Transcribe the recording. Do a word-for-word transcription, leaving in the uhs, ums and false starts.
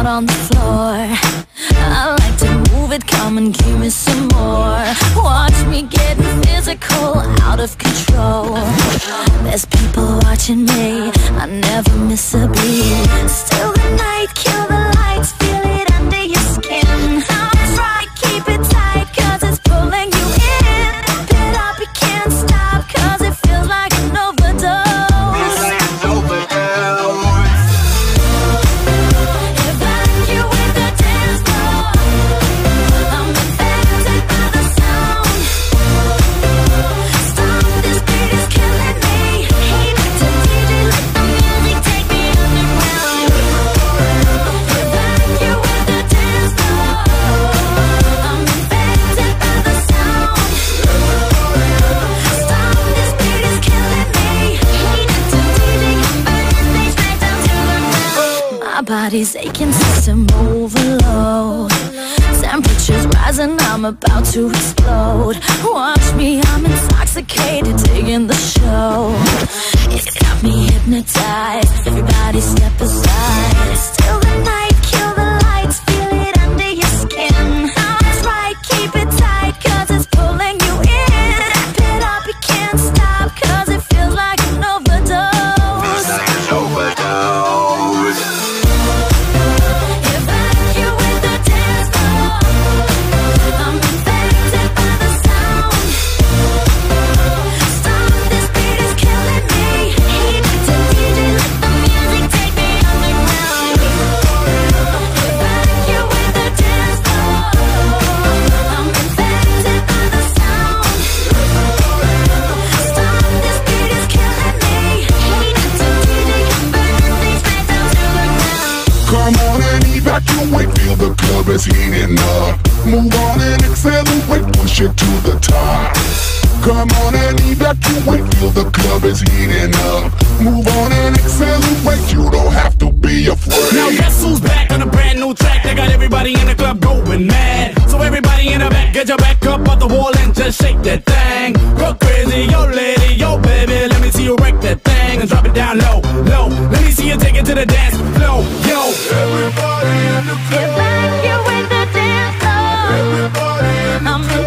on the floor. I like to move it, come and give me some more. Watch me getting physical, out of control. There's people watching me, I never miss a beat. Still the night, kill the lights, feel it under your skin. That's right, keep it tight, cause it's pulling you in. Pump it up, you can't stop, cause it feels like an overdose. Body's aching, system overload. Temperature's rising, I'm about to explode. Watch me, I'm intoxicated, digging the show. It's got me hypnotized, everybody step aside. Still the night, kill the lights, feel it under your skin. That's right, keep it tight, cause it's pulling you in. Wrap it up, you can't stop, cause it feels like an overdose. An overdose. Evacuate, feel the club is heating up. Move on and accelerate, push it to the top. Come on and evacuate, feel the club is heating up. Move on and accelerate, you don't have to be afraid. Now guess who's back on a brand new track? They got everybody in the club going mad. So everybody in the back, get your back up off the wall and just shake that thing. Go crazy, yo lady, yo baby, let me see you wreck that thing and drop it down low, low. Let me see you take it to the dance floor, yo. Everybody in the club, evacuate the dance floor. everybody in the club.